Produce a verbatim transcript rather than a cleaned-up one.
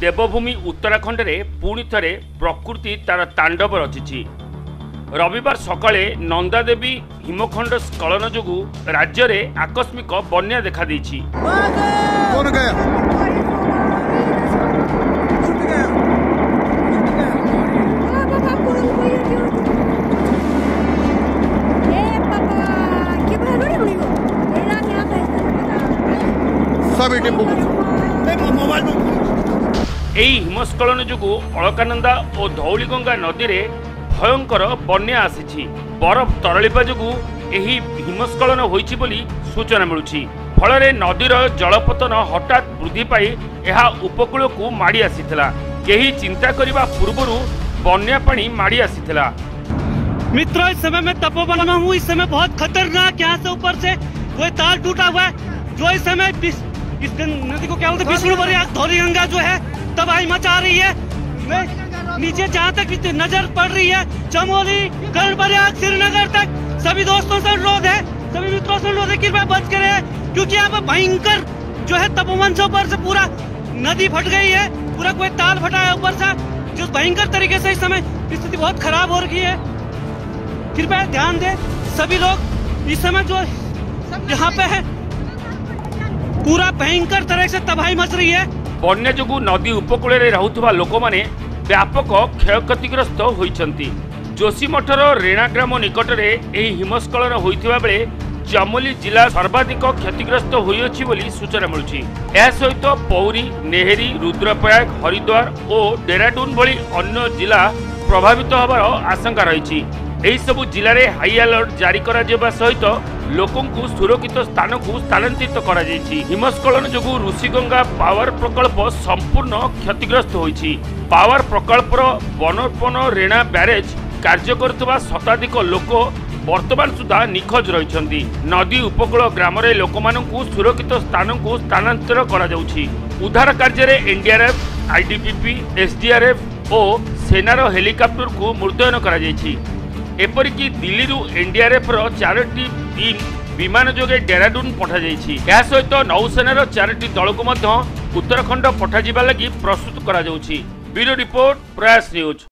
देवभूमि उत्तराखंड रे पुणी थरे प्रकृति तार तांडव रचिछि। रविवार सकाळे नंदादेवी हिमखंड स्खलन जोगु राज्य रे आकस्मिक बन्या देखा देछि। एही हिमस्खलन जोगु अलकानंदा और धौलीगंगा नदी रे भयंकर बन्या आसीछि। बरफ तरलिपा जोगु एही हिमस्खलन होईछि बोली सूचना मिलुछि। फलरे नदीर जलपतन हठात वृद्धि पाई एहा उपकूल को माड़ी आसीथिला। केही चिंता करिबा पूर्वरु बन्या पानी माड़ी आसीथिला। मित्रों, इस समय मैं तपोवन में हूँ। इस समय बहुत खतरनाक, यहाँ से ऊपर से कोई तार टूटा हुआ है जो इस समय इस नदी को क्या बोलते हैं, विष्णु प्रयाग धौलीगंगा जो है तबाही मचा रही है। मैं नीचे जहाँ तक नजर पड़ रही है, चमोली, कर्णप्रयाग, श्रीनगर तक सभी दोस्तों से अनुरोध है, सभी मित्रों से अनुरोध है, कृपया बच करें, क्योंकि यहाँ पर भयंकर जो है तपोवन से ऊपर से पूरा नदी फट गई है, पूरा कोई ताल फटा है ऊपर से, जो भयंकर तरीके से इस समय स्थिति बहुत खराब हो रही है। कृपया ध्यान दें सभी लोग। इस समय जो यहाँ पे है पूरा भयंकर तरह से तबाही मच रही है। बन्या जोगु नदी उपकूल रे रहुथबा लोक माने व्यापक क्षयक्षतिग्रस्त होइछंती। जोशीमठर रेणाग्राम निकट रे एही हिमस्खलन होइथिबा बेले चमोली जिला सर्वाधिक क्षतिग्रस्त होइछि बोली सूचना मिलुछि। एहा सहित पौरी, नेहेरी, रुद्रप्रयाग, हरिद्वार और डेराडून भली अन्य जिला प्रभावित होबार आशंका रहिछि। एही सबु जिले में हाई अलर्ट जारी करा जेबा सहित लोकों को सुरक्षित स्थान को स्थानांतरित करा जायछि। हिमस्खलन जोगु ऋषिगंगा पावर प्रकल्प संपूर्ण क्षतिग्रस्त होइछि। पावर प्रकल्पर बनोत्पन्न रेणा ब्यारेज कार्य करुवा शताधिक लोक वर्तमान सुधा निखोज रहिछन्ति। नदी उपकूल ग्राम रे लोकमानंकु सुरक्षित स्थान को स्थानांतरित करा जाउछि। उद्धार कार्य रे एनडीआरएफ, आईटीबीपी, एसडीआरएफ और सेनार हेलिकॉप्टर को मुतयन करा जायछि। एपरिकी दिल्ली रु एनडीआरएफ रो चारोटी टीम विमान जोगे डेराडून पठा जायछि। या सहित नौसेनार चारोटी दल को मध्य उत्तराखंड पठा जिबा लागि प्रस्तुत करा जाउछि। Bureau report, Prayas news.